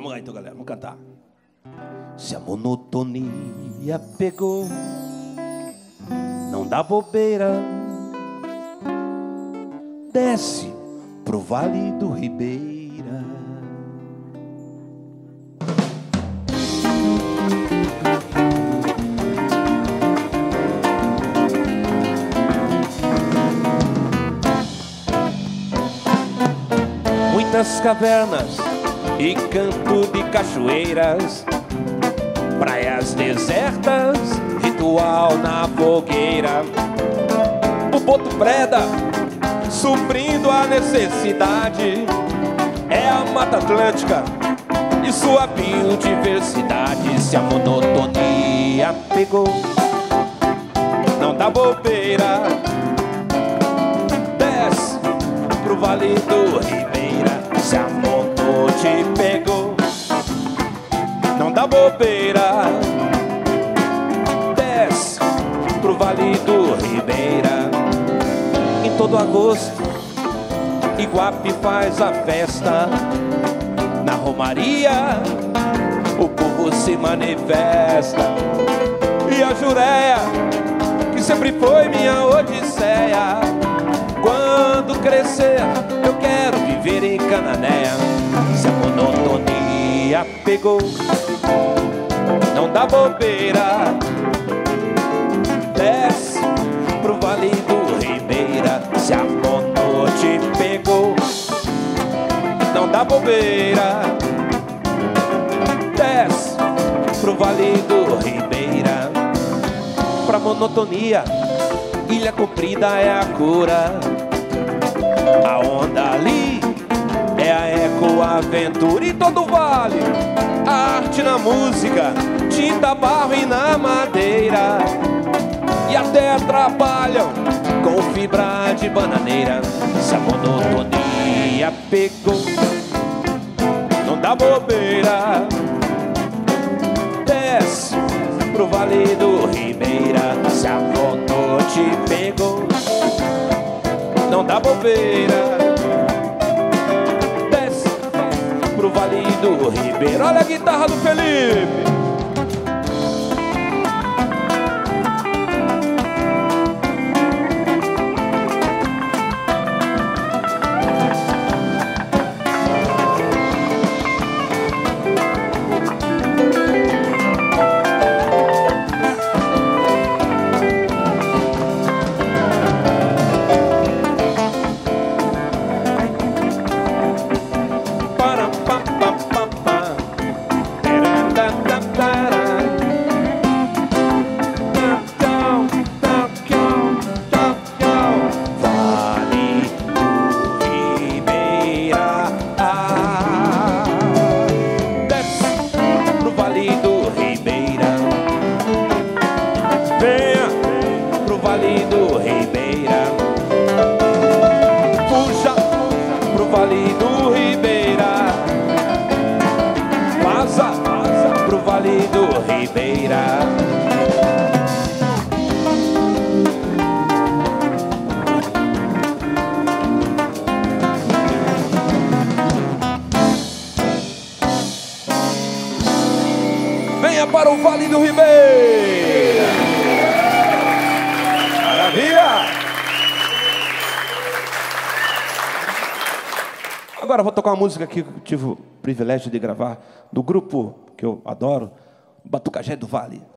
Vamos lá então, galera, vamos cantar. Se a monotonia pegou, não dá bobeira, desce pro Vale do Ribeira. Muitas cavernas e canto de cachoeiras, praias desertas, ritual na fogueira. O boto preda, suprindo a necessidade, é a Mata Atlântica e sua biodiversidade. Se a monotonia pegou, não dá bobeira, desce pro Vale do Ribeira. Se a moto te pegou, não dá bobeira, desce pro Vale do Ribeira. Em todo agosto, Iguape faz a festa. Na romaria, o povo se manifesta. E a Jureia, que sempre foi minha odisseia, quando crescer, eu quero viver em Cananéia. Se a monotonia pegou, não dá bobeira, desce pro Vale do Ribeira. Se a moto te pegou, não dá bobeira, desce pro Vale do Ribeira. Pra monotonia, Ilha Comprida é a cura. A onda ali é a ecoaventura. E todo o vale, a arte na música, tinta, barro e na madeira. E até atrapalham com fibra de bananeira. Se a monotonia pegou, não dá bobeira, desce pro Vale do Ribeira. Se a moto te pegou, não dá bobeira, desce pro Vale do Ribeira. Olha a guitarra do Felipe. Venha para o Vale do Ribeira. Maravilha! Agora eu vou tocar uma música que eu tive o privilégio de gravar do grupo que eu adoro, Batucajé do Vale.